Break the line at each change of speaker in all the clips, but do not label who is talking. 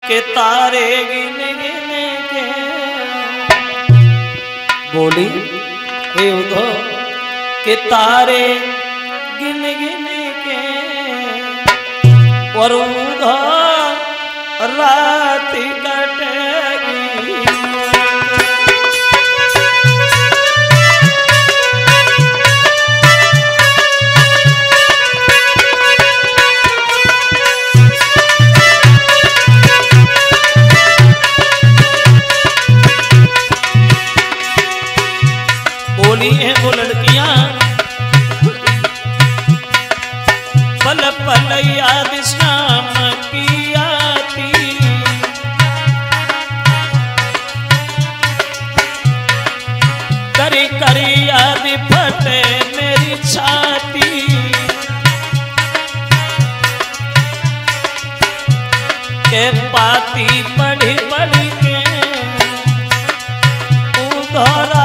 के तारे गिन गिन के बोली हे उधो के तारे गिन गिन के और उधो रात कटेगी। बोली है वो लड़कियां पल पल याद शाम की आती, करी करी याद फटे मेरी छाती। के पाती बड़ी बड़ी के उधरा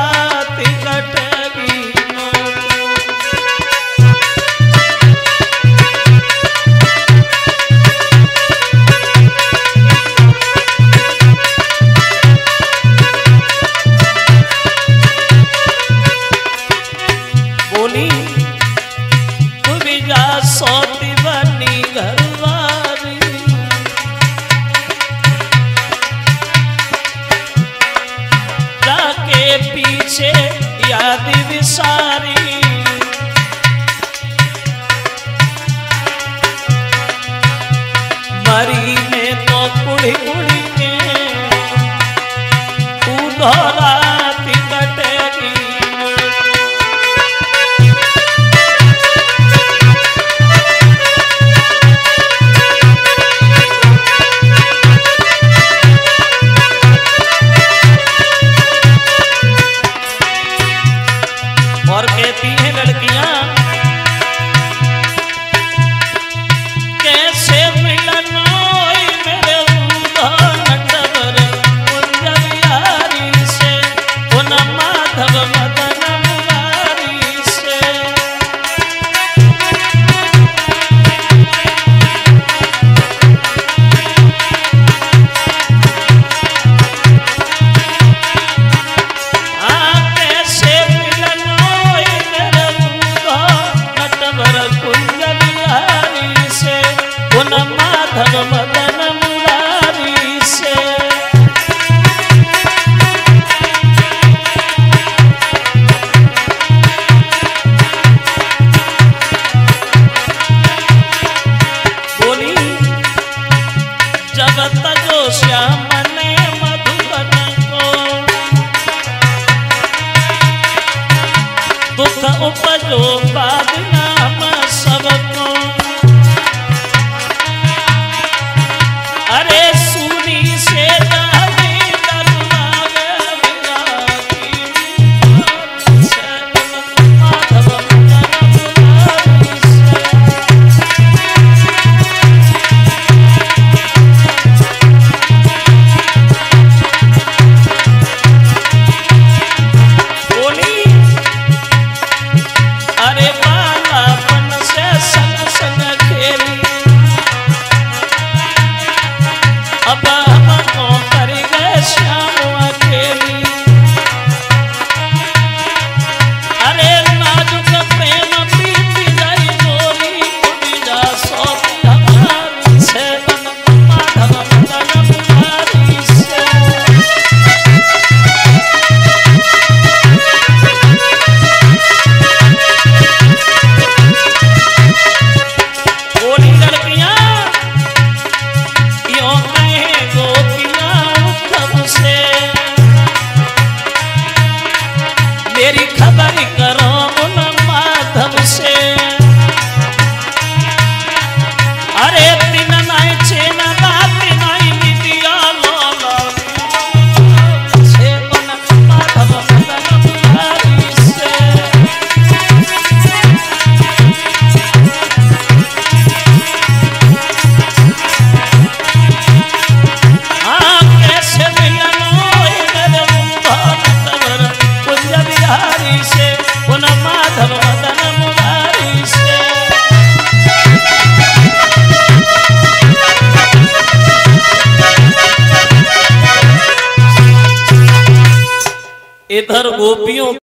बोली तू भी जा सोती बनी घरवाली, जाके पीछे याद विसारी। मरी में तो कुड़ी कुड़ी के तू दोहराती कटेगी। और कहती हैं लड़कियां कैसे मिलन होई मेरे नटवर कुंजबिहारी से, उन माधव मदन मुरारी से। कैसे मिलन कुंजबिहारी से, उन माधव मदन मुरारी से। बोली जगत जो श्याम ने मधुबन को, दुख उपजो बाद नाम सबको। अरे सुनी से जाने दरवाजे विरागी से, माधव मदन मुरारी से। बोली अरे बाला इधर गोपियों